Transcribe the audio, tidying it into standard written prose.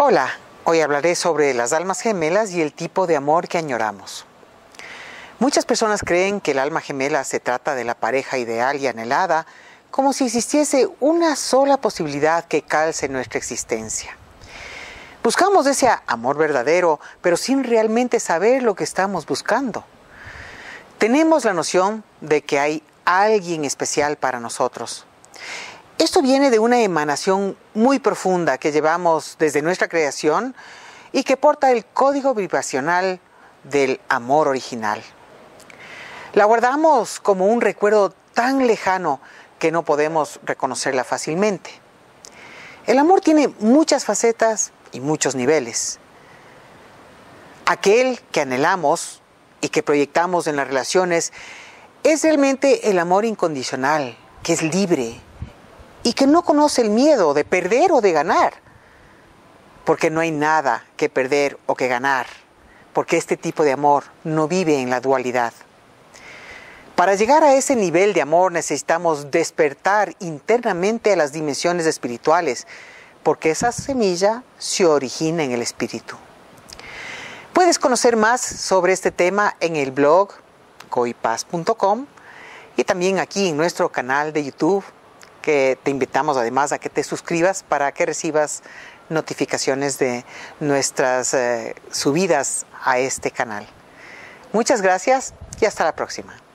Hola, hoy hablaré sobre las almas gemelas y el tipo de amor que añoramos. Muchas personas creen que el alma gemela se trata de la pareja ideal y anhelada, como si existiese una sola posibilidad que calce en nuestra existencia. Buscamos ese amor verdadero, pero sin realmente saber lo que estamos buscando. Tenemos la noción de que hay alguien especial para nosotros. Esto viene de una emanación muy profunda que llevamos desde nuestra creación y que porta el código vibracional del amor original. La guardamos como un recuerdo tan lejano que no podemos reconocerla fácilmente. El amor tiene muchas facetas y muchos niveles. Aquel que anhelamos y que proyectamos en las relaciones es realmente el amor incondicional, que es libre y que no conoce el miedo de perder o de ganar, porque no hay nada que perder o que ganar, porque este tipo de amor no vive en la dualidad. Para llegar a ese nivel de amor necesitamos despertar internamente a las dimensiones espirituales, porque esa semilla se origina en el espíritu. Puedes conocer más sobre este tema en el blog coipaz.com y también aquí en nuestro canal de YouTube, que te invitamos además a que te suscribas para que recibas notificaciones de nuestras subidas a este canal. Muchas gracias y hasta la próxima.